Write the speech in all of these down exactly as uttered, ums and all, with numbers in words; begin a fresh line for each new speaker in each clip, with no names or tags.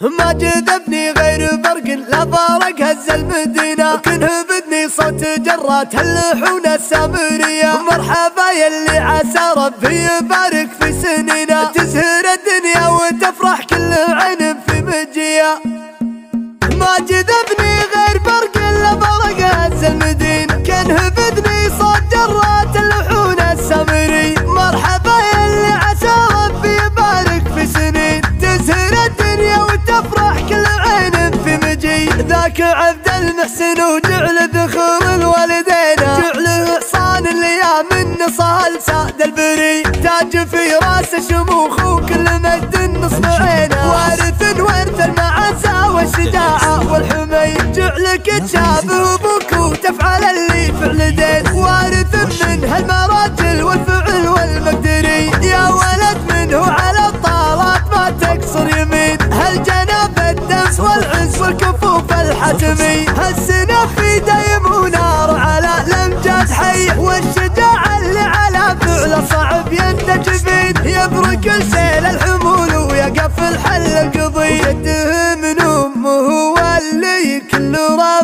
ما جذبني غير برق لا فرق هز المدينة، وكن هبدني صوت جرات اللحون السامرية. مرحبا يلي عسى ربي يبارك في سنينا، تزهر الدنيا وتفرح كل عين في مجية. ما جذبني غير برق لا فرق هز المدينة، كن هبدني صوت جرات اللحون السامرية. مرحبا يلي عسى ربي يبارك في سنين، تزهر الدنيا وتفرح كل عين في مجي. ذاك عبد المحسن وجعل ذخور الوالدين، جعله حصان الايام النصال ساد البري. تاج في راس شموخ وكل مجد نصب عينه، وارث ورث المعزة والشجاعة والحمي. جعلك تشابه ابوك وتفعل اللي فعل دين، وارث من هالمراجل والفعل والمقدري. يا ولد منه على الطالات ما تقصر يمين، هالجناب الدمس والعز والكفوف الحتمي. هالسنة في دايم ونار على الامجاد حي، والشجاعة اللي على فعله صعب ينتج فين. يبرك السيل الحمول ويقف الحل القضي، يده من امه واللي كل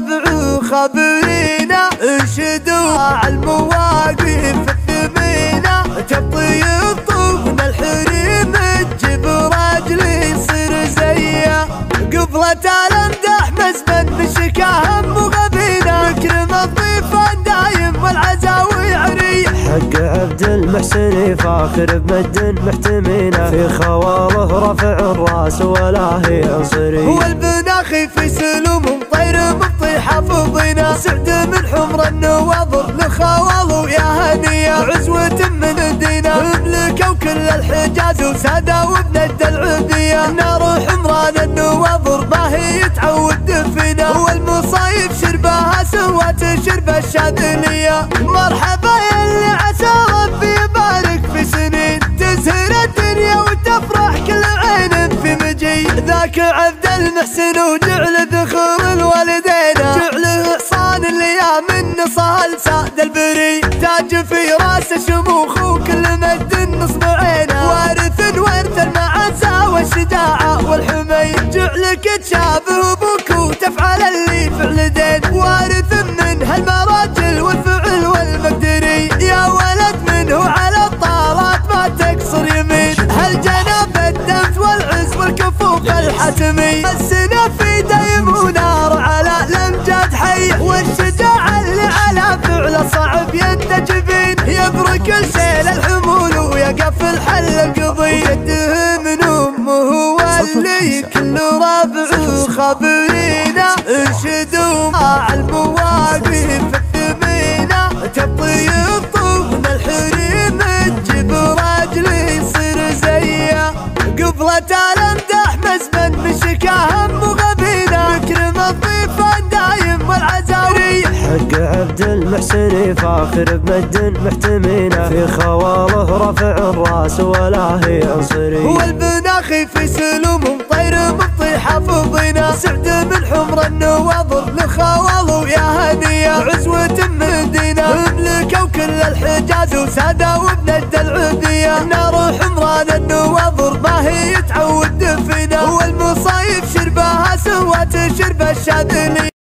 ربع خبرينا. انشدوا على المواقف الثمينة، تبطي الطفن الحريم تجيب راجل يصير زيه. قبلة الامدح مزبن بشكاه مغبينا، نكرم الضيفان دايم والعزاوي عري.
حق عبد المحسن فاخر بمد محتمينا، في خواله رفع الراس ولا هي انصري.
هو البناخي في سلوم طير مبطي حافظينا، سعد من حمر النواظر لخواله يا هنيه. عزوة من الدينا مملكه وكل الحجاز وساده وبند العبيه. نار حمران النواظر ما هي تعود فينا، والمصايف شربها سوات شرب الشاذليه. مرحبا يلي عسى ربي يبارك في سنين، تزهر الدنيا وتفرح كل عين في مجي. ذاك عبد المحسن وجعل ذخور الوالدين، جعله حصان الايام النصال ساد البري. تاج في راس شموخ وكل مجد نصب عينه، وارث ورث المعزة والشجاعة والحمي. جعلك تشابه ابوك وتفعل اللي فعل دين، وارث من هالمراجل والفعل والمقدري. يا ولد منه على الطالات ما تقصر يمين، هالجناب الدمس والعز والكفوف الحتمي. السنة في دايم ونار على الامجاد حي، والشجاعة اللي على فعله صعب ينتج فين. يبرك السيل الحمول ويقف الحل القضي، يده من امه واللي كل ربع خبرينا. انشدوا مع المواقف الثمينة، تبطي الطفن الحريم تجيب راجل يصير زيه. قبلة الامدح مزبن بشكاه مغبينا، نكرم الضيفان دايم والعزاوي.
حق عبد المحسن فاخر بمد محتمينا، في خواله رفع الراس ولا هي انصري.
هو البناخي في سلوم طير مبطي حافظينا، سعد من حمر النواظر لخواله يا هنيه. عزوة من دينا مملكه وكل الحجاز وساده وبند العبيه. نار حمران النواظر ما هي تعود فينا، والمصايف شربها سوات شرب الشاذلي.